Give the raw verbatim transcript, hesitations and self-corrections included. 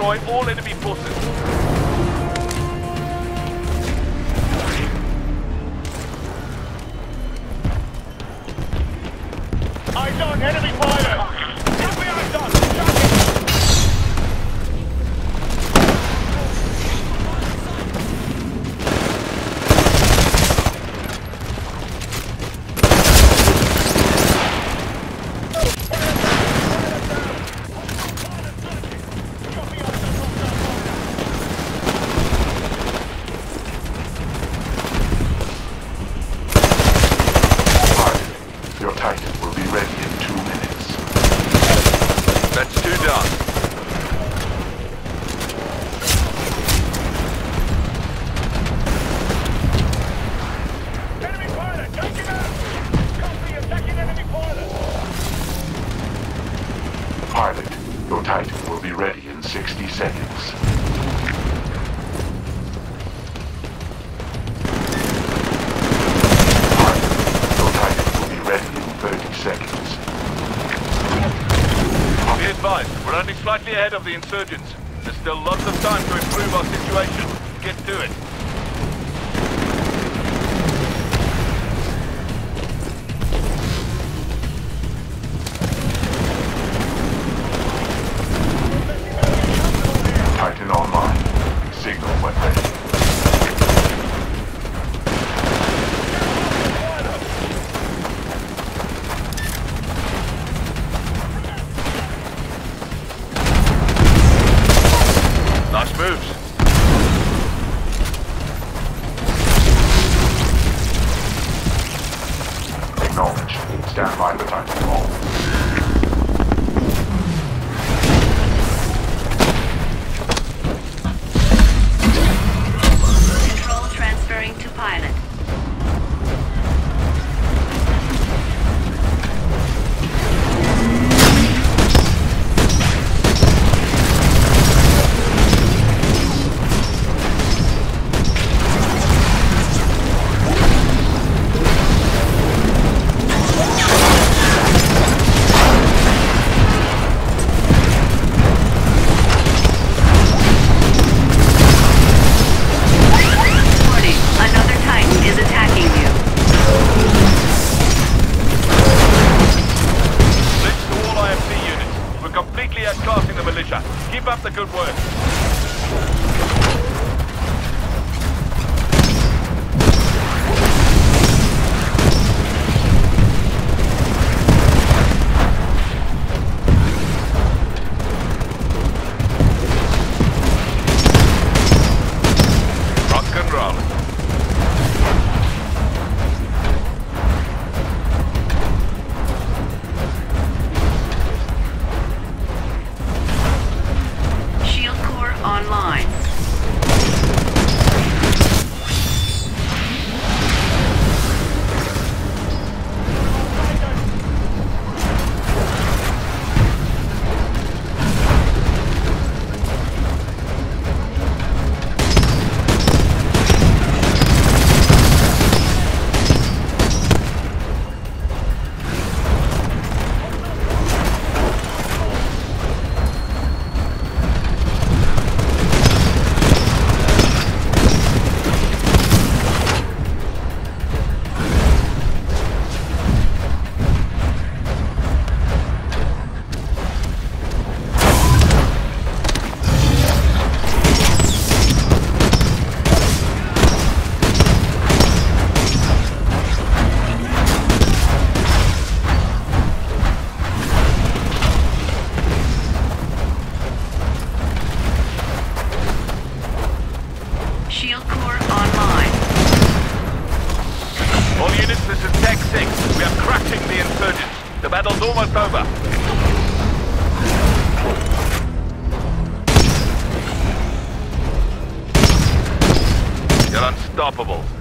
destroy all enemy forces. Eyes on enemy pilot! F B I done! Your Titan will be ready in two minutes. That's two done. Enemy pilot, take him out! Copy, attacking enemy pilot! Pilot, your Titan will be ready in sixty seconds. Seconds. Be advised, we're only slightly ahead of the insurgents. There's still lots of time to improve our situation. Get to it. Titan online. Signal when ready. Nice moves. Acknowledged. Stand by the TitanFall. Control transferring to pilot. Outclassing the militia. Keep up the good work. Rock and roll. Online. Shield core online. All units, this is Tech six. We are crushing the insurgents. The battle's almost over. You're unstoppable.